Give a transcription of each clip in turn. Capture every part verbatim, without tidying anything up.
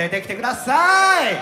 出てきてください。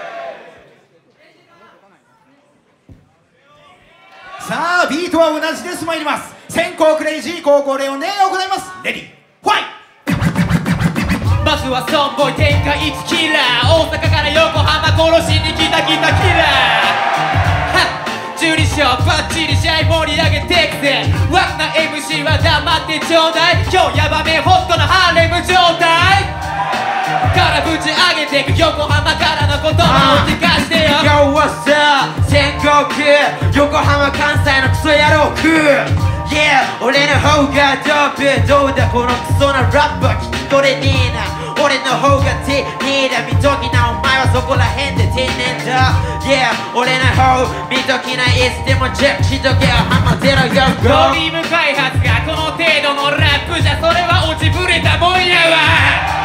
さあビートは同じです。参ります。先行クレイジー、後攻レオネ行います。レディーファイ。 まずはソンボイ天下一キラー、大阪から横浜殺しに来た来たキラー。じゅうに勝バッチリ試合盛り上げてくぜ。ワンな エムシー は黙ってちょうだい。今日ヤバめホットなハーレム状態からぶち上げてく横浜からの言葉を聞かしてよ。 今日はさ全国横浜関西のクソ野郎クー Yeah 俺の方がドープ。どうだこのクソなラップは聞き取れねえな。俺の方が丁寧だ。見ときなお前はそこら辺で天然だ。 Yeah 俺の方見ときないつでもチェックしとけよ。ハマってろよドリーム開発がこの程度のラップじゃそれは落ちぶれたもんやわ。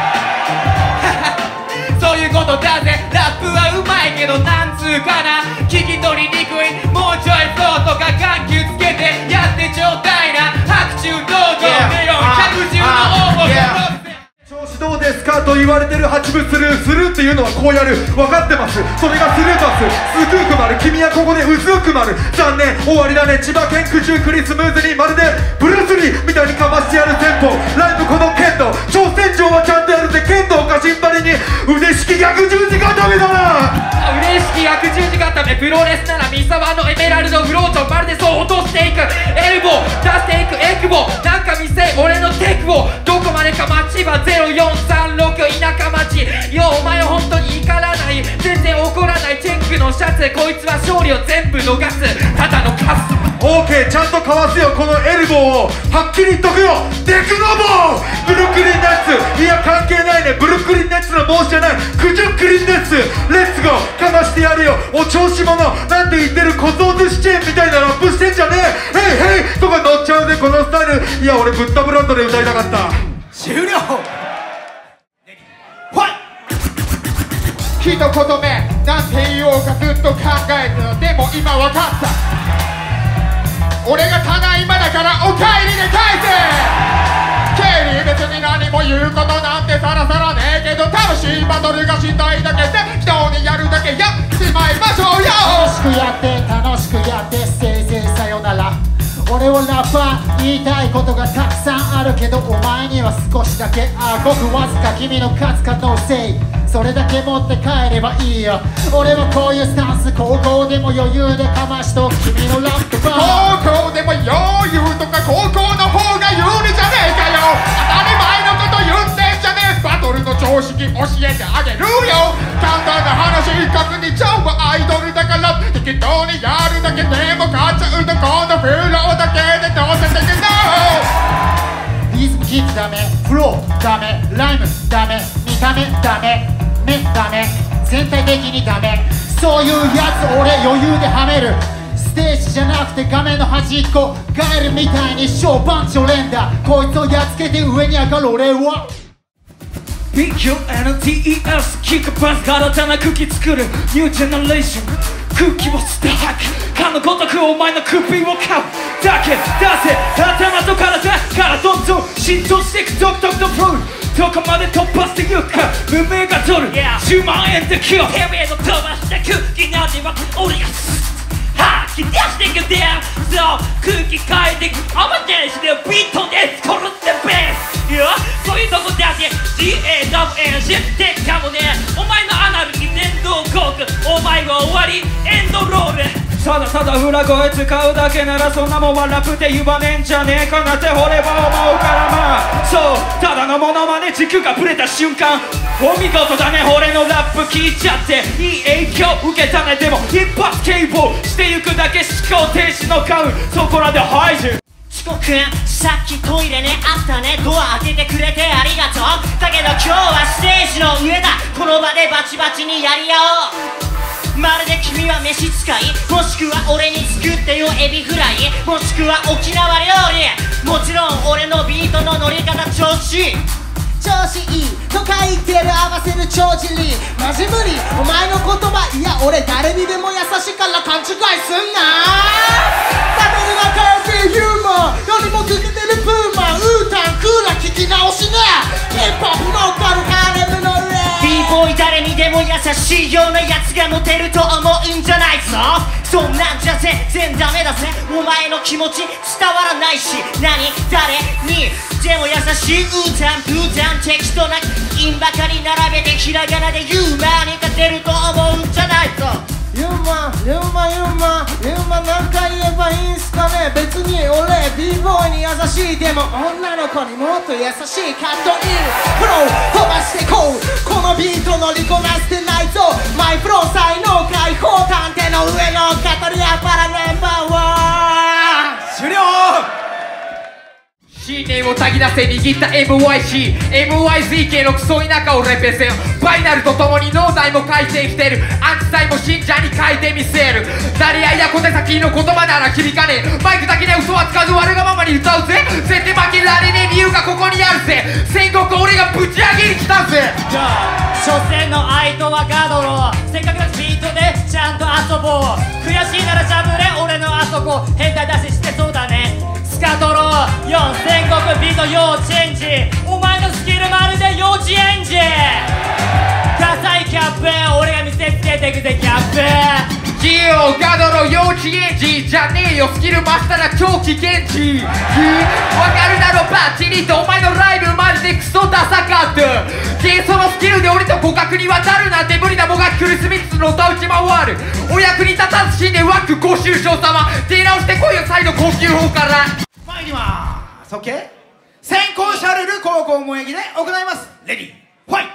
そういうことだぜ。ラップはうまいけどなんつうかな聞き取りにくい。もうちょいフローとか緩急つけてやってちょうだいな。白昼堂々ネオン百獣の応募よろせ。 調子どうですかと言われてる八分スルー。スルーっていうのはこうやる。分かってます。それがスルーパス。スクーク丸。君はここでうずく丸。残念終わりだね。千葉県九十九里スムーズにまるでブルース・リーみたいにかましてやるテンポ。ライブこの剣道。挑戦状はちゃんとやるぜ。剣道かしんばりに腕式逆十字固めだな。 嬉しき逆十字固めプロレスなら三沢のエメラルドフローチョンまるでそう落としていく。エルボー出していくエクボなんか見せ俺のテクをどこまでか町はゼロよんさんろく田舎町よ。お前は本当に怒らない全然怒らないチェックのシャツ。こいつは勝利を全部逃すただのカス。 オーケーちゃんとかわすよこのエルボーを。はっきり言っとくよデクノボー。ブルックリンネッツいや関係ないね。ブルックリンネッツの帽子じゃないクジュックリンネッツ。レッツゴーかましてやるよお調子者。なんて言ってる小僧寿司チェーンみたいなラップしてんじゃねえ。ヘイヘイとか乗っちゃうぜこのスタイル。いや俺ブッダブランドで歌いたかった。 終了。 一言目なんて言おうかずっと考えてた。でも今わかった。俺がただいまだからお帰りで返せ。経理別に何も言うことなんてさらさらねえけど楽しいバトルがしたいだけで適当にやるだけやっちまいましょうよ。 楽しくやって楽しくやってせいぜいさよなら。俺はラッパー言いたいことがたくさんあるけどお前には少しだけあごくわずか君の勝つ可能性それだけ持って帰ればいいよ。俺はこういうスタンス高校でも余裕でかましと君のラップバー。 高校でも余裕とか高校の方が有利じゃねえかよ。当たり前のこと言ってんじゃねえ。バトルの常識教えてあげるよ。簡単な話確に超アイドルだから適当にやるだけでも勝っちゃうとこのフローだけでどうせできない。 リズムキックダメフローダメライムダメ見た目ダメ目ダメ全体的にダメ。そういうやつ俺余裕ではめる。ステージじゃなくて画面の端っこガエルみたいに小パンチを連打。こいつをやっつけて上に上がる俺はビーキューエヌティーイーエス キックパス新たな空気作るニュージェネレーション空気を吸って吐くかのごとくお前の首を買うだけ出せ頭と体からどんどん浸透していく独特のプロどこまで突破してゆくか無名が取る、yeah. じゅうまんえんでキルてめえの飛ばした空気なんては俺が吐き出していくんだよ。そう空気変えていくアマテンシでビートで殺ってベースいやそういうとこだけ ジーエーダブリュー 知ってかもね。お前のアナルに電動コークお前は終わりエンドロール。ただただ裏声使うだけならそんなもんはラップで言わねえんじゃねえかなって俺は思うからまあそうただのモノマネ軸がぶれた瞬間お見事だね。俺のラップ聞いちゃっていい影響受けたね。でも一発警棒してゆくだけ思考停止の顔そこらで排除。 遅刻さっきトイレねあったねドア開けてくれてありがとう。だけど今日はステージの上だこの場でバチバチにやり合おう。まるで君は召使いもしくは俺に作ってよエビフライもしくは沖縄料理もちろん俺のビートの乗り方調子いい調子いいとか言ってる合わせる帳尻マジ無理お前の言葉いや俺誰にでも優しいから勘違いすんな。食べる仲良しヒューマンよりもつけてるプーマンウータンクーラー聞き直しねヒップホップノーカルハーレムのレービーボーイ誰優しいようなやつがモテると思うんじゃないぞ。そんなんじゃ全然ダメだぜ。お前の気持ち伝わらないし、何誰にでも優しいウータンプータン適当な韻ばかり並べてひらがなでユーマに勝てると思うんじゃないぞ。 ユーマユーマユーマユーマ何回言えばいいんすかね。別に俺 b ボーイに優しい、でも女の子にもっと優しいかっこいいフロー飛ばしてこう。このビート乗りこなしてないぞ。マイプロ才能解放探偵の上の語りやパラメンバーは終了。 信念をたぎらせ握った エムワイシー エムワイゼット 系のクソ田舎をレペゼン。ファイナルとともに脳内も回転してる。アンチサイも信者に変えてみせる。誰やいや小手先の言葉なら響かねえ。マイクだけで嘘はつかず我がままに歌うぜ。絶対負けられねえ理由がここにあるぜ。戦国俺がぶち上げに来たぜ。 初戦の相手はガドロー。せっかくのビートでちゃんと遊ぼう。悔しいならしゃぶれ俺のあそこ。変態出ししてそうだね。スカトローよん戦国ビート要チェンジ。お前のスキルまるで幼稚園児。ダサいキャップ俺が見せつけてくぜキャップ。 ギオガドロ幼稚園児じゃねえよ。スキルマスターな超危険児。わかるだろバッチリと。お前のライブマジでクソダサかった。でそのスキルで俺と互角に渡るなんて無理なもがきクリス・ミスの歌打ち回る。お役に立たず死んでワックご愁傷様。手直してこいよ再度呼吸法から。 参りまーす。 OK。 先行シャルル高校萌え木で行います。レディーファイト。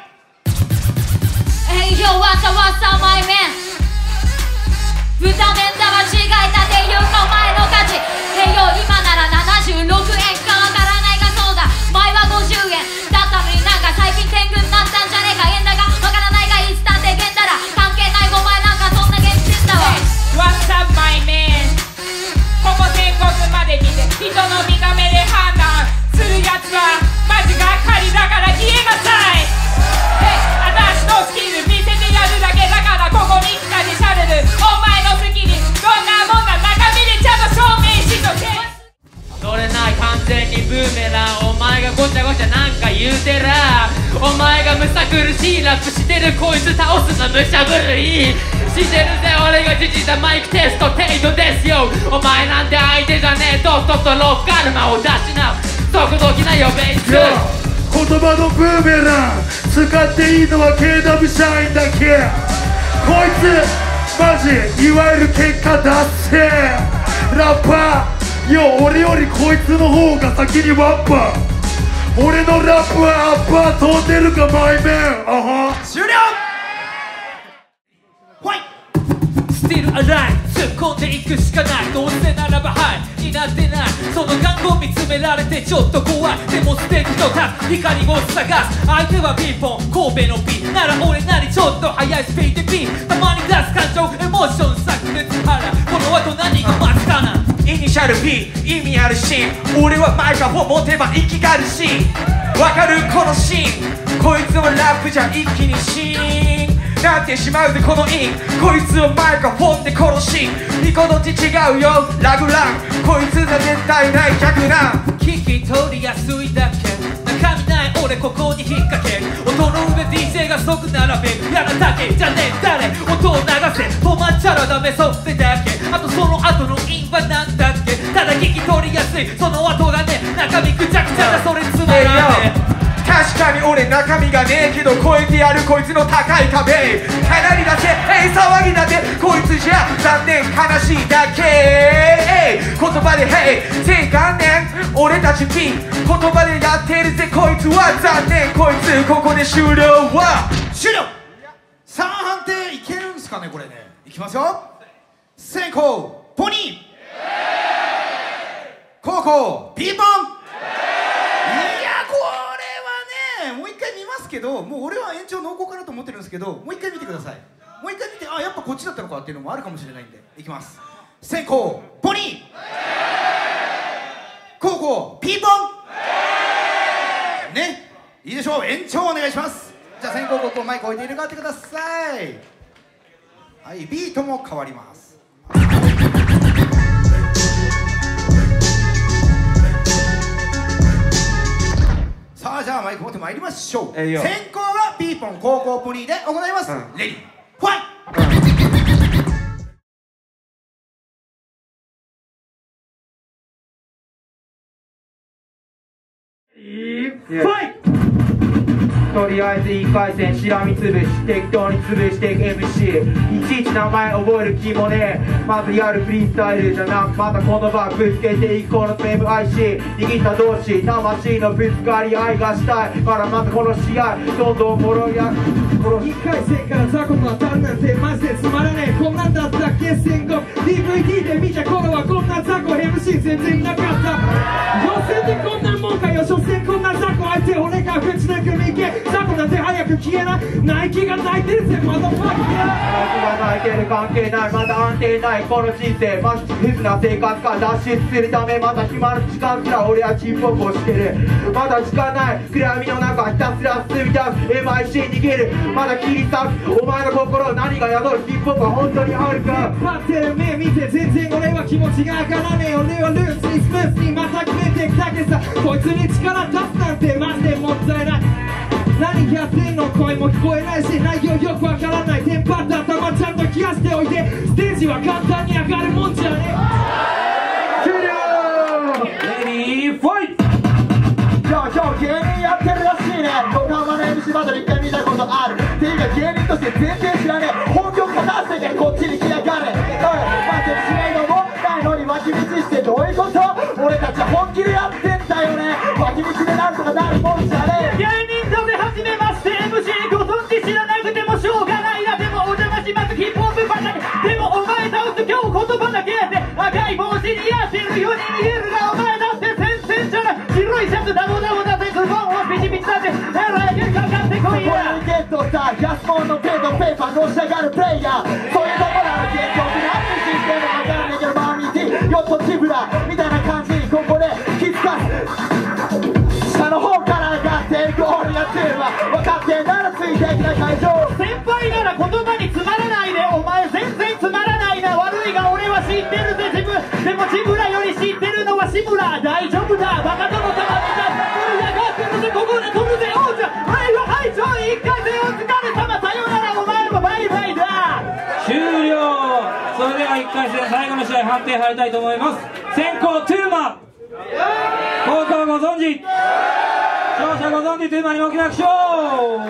Hey yo わさわさマイメン豚麺だ間違えたっていうかお前の勝ち。 Hey yo 今ならななじゅうろくえんかわからないがそうだ。前はごじゅうえんだったのになんか最近天狗になったんじゃねえか。円高わからないがいつだって現だら関係ないお前なんかそんな現実だわ。 What's up my man。 ここ天国まで来て人の見た目で判断するやつはマジがっかりだから消えなさい。 Hey 私のスキル見せてやるだけだからここに来たでシャルル。お前のスキルどんなもんな中身でちゃんと証明しとけ。 それない完全にブーメラン。お前がごちゃごちゃなんか言うてら。お前がむさ苦しいラップしてるこいつ倒すのむしゃぶるいい。してるぜ俺がじじいだマイクテスト程度ですよ。お前なんて相手じゃねえ。とっととロッカルマを出しな。速度きなよベース。 言葉のブーメラン使っていいのは ケーダブリュー 社員だけ。こいつマジいわゆる結果出せラッパーよ。俺よりこいつの方が先にワッパー。俺のラップはアッパー飛んでるかマイメン。あは終了。ファイト。 Still alive 突っ込んでいくしかない。どうせならばはいになってない。その眼光見つめられてちょっと怖い。でもステージと立つ光を探す。相手はピンポン神戸の B なら俺なりちょっと速いスピードで B。 たまに出す感情エモーション炸裂腹。この後何が待つかな。 イニシャル P 意味あるし俺はマイクロフォン持てば生きがるし。わかるこのシーンこいつはラップじゃ一気にシーンなってしまうぜこのイン。こいつをマイクロフォンで殺しニコどっち違うよラグラン。こいつじゃ絶対ない逆な。 聞き取りやすいだけ中身ない俺ここに引っ掛け。音の上 ディージェー が即並べやらだけじゃねえ誰。音を流せ止まっちゃらダメそれだけ。あとその後の韻はなんだっけ。ただ聞き取りやすいその後がね中身ぐちゃぐちゃだそれつまらねえ。 確かに俺中身がねえけど超えてやるこいつの高い壁。かなりだぜえい騒ぎだぜこいつじゃ残念悲しいだけ。えい言葉でへい正観念俺たち P 言葉でやってるぜこいつは残念。こいつここで終了は終了。さあ判定いけるんすかねこれね。いきますよ。先攻ポニー後攻ピーポン。いやこれはねもう一回見ますけどもう俺は延長濃厚かなと思ってるんですけどもう一回見てください。もう一回見てあやっぱこっちだったのかっていうのもあるかもしれないんでいきます。先攻ポニー後攻ピーポンねいいでしょう。延長お願いします。じゃあ先攻後攻マイク置いて入れ替わってください。はいビートも変わります。さあじゃあマイク持ってまいりましょう。先攻はピーポン高校ポニーで行います、 うんレディーファイト。 ファイト。とりあえずいっかい戦しらみつぶし適当に潰していく エムシー いちいち名前覚える気もねえ。まずやるフリースタイルじゃなくまたこの場ぶつけていくこの エムアイシー 握った同士魂のぶつかり合いがしたい。まだまたこの試合どんどんもろやこのいっかい戦から雑魚が当たるなんてマジでつまらねえ。こんなんだったっけ戦国 ディーブイディー で見た頃はこんな雑魚 エムシー 全然いなかった。予選でこんなもんかよ。所詮こんな雑魚相手俺が口なく右雑魚なんて早く消えない。ナイキが泣いてるぜまだファッキー。 泣いてる関係ないまだ安定ないこの人生マジフィズな生活から脱出するためまだ暇の時間すら俺は沈黙をしてる。まだ時間ない暗闇の中ひたすら進み出す エムアイシー 逃げるまだ切り裂くお前の心何が宿るヒップホップは本当にあるか。 待ってる目見て全然俺は気持ちが上がらねえ。俺はルーツにスムースにまた決めてきたけどさこいつに力出すなんてマジでもったいない。何やってんの声も聞こえないし内容よくわからない。テンパった頭ちゃんと冷やしておいてステージは簡単に上がるもんじゃねえ。終了。レディーファイト。 今日今日芸人やってるらしいね。横浜の エムシー バトル一回見たことあるっていうか芸人として全然知らねえ。本業かなせてこっちに来やがれ。おい待ってしないのもないのに脇道してどういうこと。俺たち本気でやってんだよね。脇道でなんとかなるもんじゃねえ。 芸人とで始めまして エムシー ご存知知らなくてもしょうがないな。でもお邪魔しますヒップホップ畑でもお前倒す今日言葉だけで赤い帽子似合ってるように見えるがお前だって全然じゃない。白いシャツダボダボだぜズボンはピチピチだぜヘラーかかってこいや。 ゲットさ安物のペンとペーパーのし上がるプレイヤーそういうところの現状って何にしてんのかわからねえけどマーミーティーヨットチブラみたいな感じにここで気づかす下の方から上がっていく俺が強いわ分かってんならついてきな会場。 先輩なら言葉につまらないでお前全然つまらないな。悪いが俺は知ってるぜ自分でもジブラより知ってるのは志村大丈夫だバカとの玉みたい盛り上がってるぜここで飛ぶぜ王者はいははいちょい一回戦お疲れ様さよならお前もバイバイだ。 終了。それではいっかい戦最後の試合判定入りたいと思います。先攻トゥーマ高校ご存知勝者ご存知トゥーマにおきましょう。